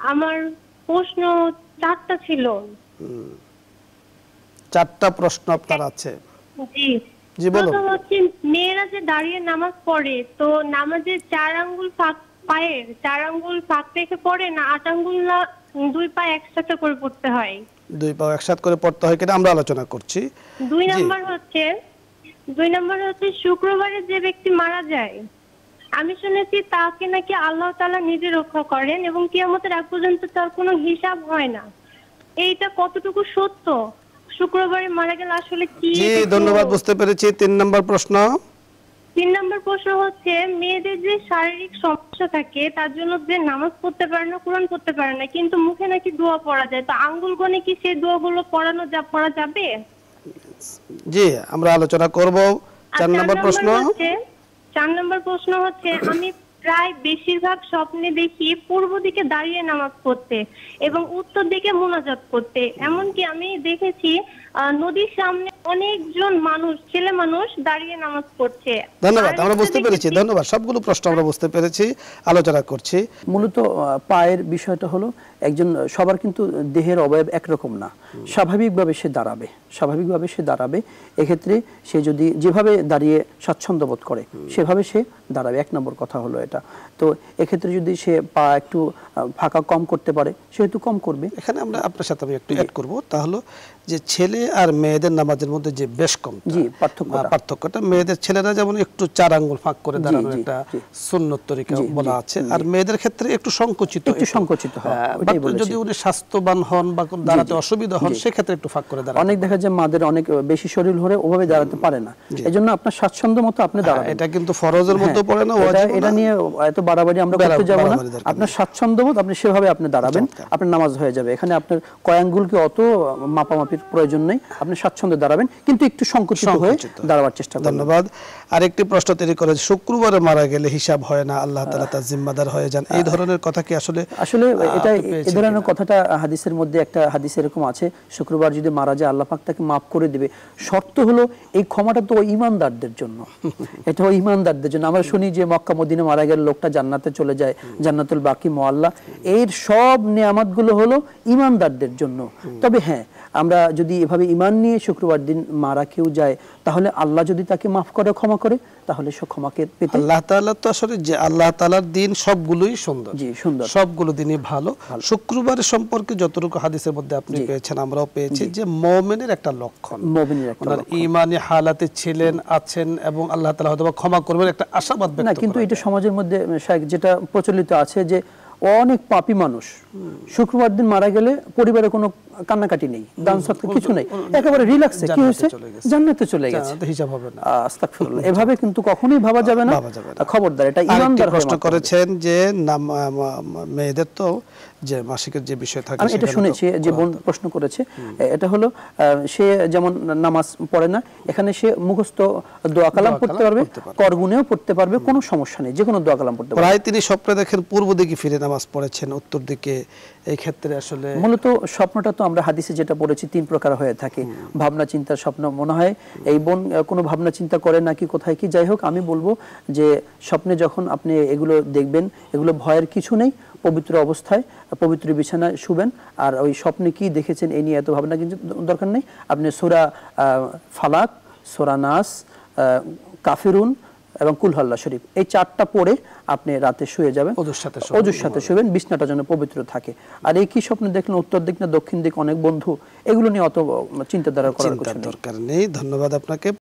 আমার প্রশ্ন 4টা ছিল। 4টা প্রশ্ন আপনার আছে? জি জি বলুন। প্রথম হচ্ছে, মেয়েরা যে দাঁড়িয়ে নামাজ পড়ে, তো নামাজের 4 আঙ্গুল ফাঁক, পায়ের 4 আঙ্গুল ফাঁক রেখে পড়ে না 8 আঙ্গুল, না 2 পা একসাথে করে পড়তে হয়? 2 পা একসাথে করে পড়তে হয় কিনা আমরা আলোচনা করছি। 2 জি নাম্বার হচ্ছে শুক্রবারে যে ব্যক্তি মারা যায়, আমি শুনেছি তাকে নাকি আল্লাহ তাআলা নিজে রক্ষা করেন এবং কিয়ামতের আগ পর্যন্ত তার কোনো হিসাব হয় না। এইটা কতটুকু সত্য? শুক্রবারে মারা গেলে আসলে কি? জি ধন্যবাদ, বুঝতে পেরেছি। 3 নম্বর প্রশ্ন। 3 নম্বর প্রশ্ন হচ্ছে, মেয়েদের যে শারীরিক সমস্যা থাকে তার জন্য যে নামাজ পড়তে পারে না, কোরআন পড়তে পারে না, কিন্তু মুখে নাকি দোয়া পড়া যায়, তো আঙ্গুল গনে কি সেই দোয়াগুলো পড়া যাবে? জি আমরা আলোচনা করব। 4 নম্বর প্রশ্ন। 4 নম্বর প্রশ্ন হচ্ছে, আমি প্রায় বেশিরভাগ স্বপ্নে দেখি পূর্ব দিকে দাঁড়িয়ে নামাজ পড়তে এবং উত্তর দিকে মুনাজাত করতে। এমনকি আমি দেখেছি নদীর সামনে অনেকজন মানুষ, ছেলে মানুষ দাঁড়িয়ে নামাজ পড়ছে। ধন্যবাদ, আমরা বুঝতে পেরেছি। ধন্যবাদ, সবগুলো প্রশ্ন আমরা বুঝতে পেরেছি, আলোচনা করছি। মূলত পায়ের বিষয়টা হলো, একজন সবার কিন্তু দেহের অবয়ব একরকম না, স্বাভাবিকভাবে সে দাঁড়াবে। এক্ষেত্রে সে যদি যেভাবে দাঁড়িয়ে স্বাচ্ছন্দ্য বোধ করে সেভাবে সে দাঁড়াবে। 1 নম্বর কথা হলো এটা। তো এক্ষেত্রে যদি সে পা একটু ফাঁকা কম করতে পারে সেহেতু কম করবে। এখানে আমরা আপনার সাথে আমি একটু অ্যাড করব, তাহলে যে ছেলে আর মেয়েদের নামাজের মধ্যে যে বেশ কম পার্থক্যটা, মেয়েদের ছেলেরা যেমন একটু 4 আঙ্গুল ফাঁক করে দাঁড়ানোর একটা সুন্নত তরিকা বলা আছে, আর মেয়েদের ক্ষেত্রে একটু সংকুচিত হয়। যদি উনি স্বাস্থ্যবান হন বা দাঁড়াতে অসুবিধা হন সেক্ষেত্রে একটু ফাঁক করে দাঁড়ান। অনেক দেখা যায় মাদের অনেক বেশি শরীর হলে ওভাবে দাঁড়াতে পারে না, এজন্য আপনার স্বাচ্ছন্দ্য মতো আপনি দাঁড়াবেন। এটা কিন্তু ফরজের মধ্যে পড়ে না, ওয়াজিব না। এটা নিয়ে এত বাড়াবাড়ি আমরা করতে যাব না। আপনার স্বাচ্ছন্দ্য বোধ, আপনি সেভাবে আপনি দাঁড়াবেন, আপনার নামাজ হয়ে যাবে। এখানে আপনার কয় আঙ্গুলকে অত মাপামাপির প্রয়োজন নেই, আপনি স্বাচ্ছন্দ্যে দাঁড়াবেন, কিন্তু একটু সংকুচিত হয়ে দাঁড়াবার চেষ্টা করবেন। ধন্যবাদ। আরেকটি প্রশ্ন তৈরি করে, শুক্রবারে মারা গেলে হিসাব হয় না, আল্লাহ তাআলা তার জিম্মাদার হয়ে যান, এই ধরনের কথা কি আসলে এটা এই ধরনের কথাটা হাদিসের মধ্যে একটা হাদিস এরকম আছে, শুক্রবার যদি মারা যায় আল্লাহ পাক তাকে মাফ করে দিবে। শর্ত হলো এই ক্ষমাটা তো ঈমানদারদের জন্য, এটা ঈমানদারদের জন্য। আমরা শুনি যে মক্কা মদিনা মারা গেলে লোকটা জান্নাতে চলে যায়, জান্নাতুল বাকি মুআল্লা। এর সব নিয়ামতগুলো হলো ঈমানদারদের জন্য। তবে হ্যাঁ, আমরা যদি এভাবে ঈমান নিয়ে শুক্রবার দিন মারা কেউ যায়, তাহলে আল্লাহ যদি তাকে মাফ করে, ক্ষমা করে, তাহলে সে ক্ষমাকে পেতে। আল্লাহ তাআলা তো আসলে যে আল্লাহ তাআলার দিন সবগুলোই সুন্দর, জি সুন্দর, সবগুলো দিনই ভালো। শুক্রবারের সম্পর্কে যতটুকু হাদিসের মধ্যে আপনি পেয়েছেন, আমরাও পেয়েছি, যে মুমিনের একটা লক্ষণ, মুমিনের একটা লক্ষণ, ঈমানি হালাতে ছিলেন, আছেন, এবং আল্লাহ তাআলা হয়তো ক্ষমা করবেন, একটা আশাবাদ ব্যক্ত করেন। কিন্তু এটা সমাজের মধ্যে যেটা প্রচলিত আছে যে অনেক পাপী মানুষ শুক্রবার দিন মারা গেলে পরিবারে কোনো কান্নাকাটি নেই, দান সদকা কিছু নেই, একেবারে রিল্যাক্সে কি হয়েছে, জান্নাতে চলে গেছে, হিসাব হবে না। আস্তাগফিরুল্লাহ, এভাবে কিন্তু কখনোই ভাবা যাবে না, খবরদার, এটা ঈমানদার প্রশ্ন করেছেন যে মেয়েদের তো যে মাসিকের যে বিষয় থাকে, আমি এটা শুনেছি যে বোন প্রশ্ন করেছে, এটা হলো সে যেমন নামাজ পড়ে না, এখানে সে মুখস্থ দোয়া কালাম পড়তে পারবে, করগুনেও পড়তে পারবে, কোনো সমস্যা নেই, যে কোনো দোয়া কালাম পড়তে পারবে। প্রায় তিনি স্বপ্নে দেখেন পূর্ব দিকে ফিরে নামাজ পড়েছেন, উত্তর দিকে। এই ক্ষেত্রে আসলে মূলত স্বপ্নটা তো আমরা হাদিসে যেটা পড়েছি 3 প্রকার হয়ে থাকে। ভাবনা চিন্তার স্বপ্ন, মনে হয় এই বোন কোনো ভাবনা চিন্তা করে নাকি কোথায় কি, যাই হোক, আমি বলবো যে স্বপ্নে যখন আপনি এগুলো দেখবেন, এগুলো ভয়ের কিছু নেই, পবিত্র অবস্থায় পবিত্র বিছানায় শুবেন, আর ওই স্বপ্নে কি দেখেছেন এই নিয়ে এত ভাবনা কিন্তু দরকার নেই। আপনি সূরা ফালাক, সূরা নাস, কাফিরুন এবং কুল আল্লাহ শরীফ, এই 4টা পড়ে আপনি রাতে শুয়ে যাবেন, অজুর সাথে শুবেন, বিছনাটা যেন পবিত্র থাকে। আর এই কি স্বপ্ন দেখলেন, উত্তর দিক না দক্ষিণ দিক, অনেক বন্ধু, এগুলো নিয়ে অত চিন্তা করার দরকার নেই। ধন্যবাদ আপনাকে।